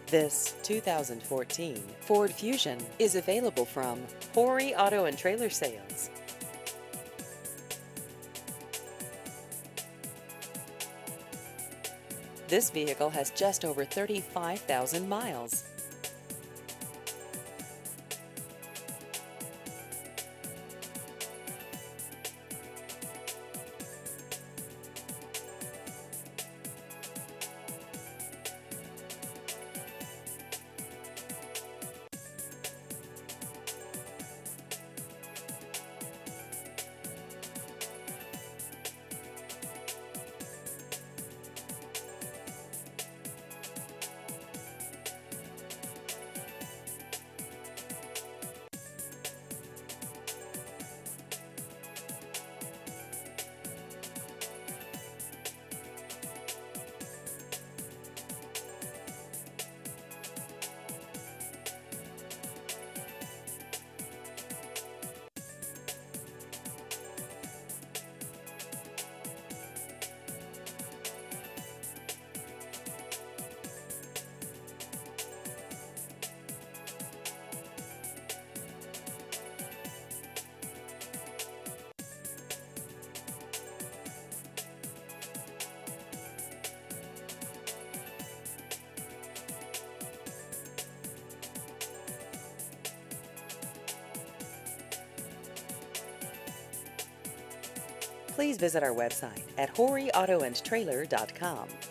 This 2014 Ford Fusion is available from Horry Auto and Trailer Sales. This vehicle has just over 35,000 miles. Please visit our website at horryautoandtrailer.com.